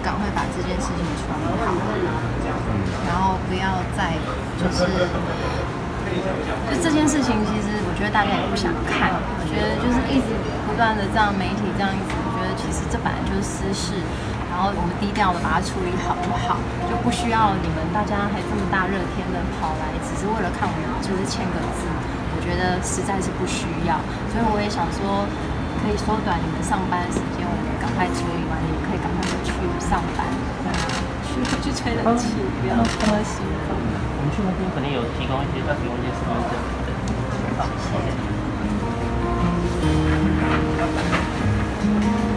赶快把这件事情处理好，然后不要再就这件事情，其实我觉得大家也不想看。我觉得就是一直不断的这样媒体这样一直，我觉得其实这本来就是私事，然后我们低调的把它处理好就好，就不需要你们大家还这么大热天的跑来，只是为了看我们就是签个字。我觉得实在是不需要，所以我也想说，可以缩短你们上班时间，我们赶快处理完，你们可以赶快回去上班，去吹冷气，不要那么辛苦。 我们去那边可能有提供一些身份证的。好，谢谢。